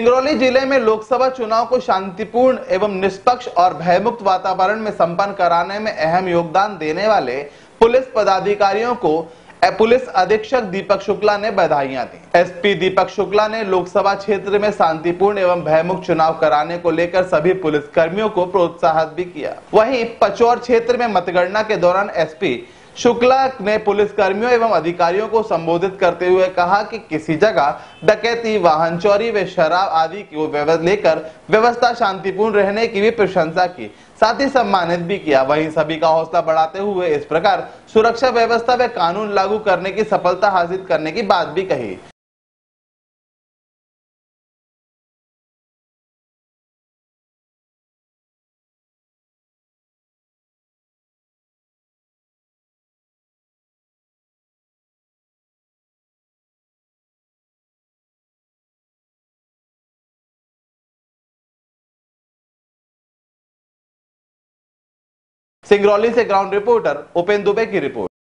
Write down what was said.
सिंगरौली जिले में लोकसभा चुनाव को शांतिपूर्ण एवं निष्पक्ष और भयमुक्त वातावरण में संपन्न कराने में अहम योगदान देने वाले पुलिस पदाधिकारियों को पुलिस अधीक्षक दीपक शुक्ला ने बधाइयां दी। एसपी दीपक शुक्ला ने लोकसभा क्षेत्र में शांतिपूर्ण एवं भयमुक्त चुनाव कराने को लेकर सभी पुलिस कर्मियों को प्रोत्साहित भी किया। वहीं पचौर क्षेत्र में मतगणना के दौरान एसपी शुक्ला ने पुलिस कर्मियों एवं अधिकारियों को संबोधित करते हुए कहा कि किसी जगह डकैती, वाहन चोरी व शराब आदि को लेकर व्यवस्था शांतिपूर्ण रहने की भी प्रशंसा की, साथ ही सम्मानित भी किया। वहीं सभी का हौसला बढ़ाते हुए इस प्रकार सुरक्षा व्यवस्था व कानून लागू करने की सफलता हासिल करने की बात भी कही। सिंगरौली से ग्राउंड रिपोर्टर उपेंद्र दुबे की रिपोर्ट।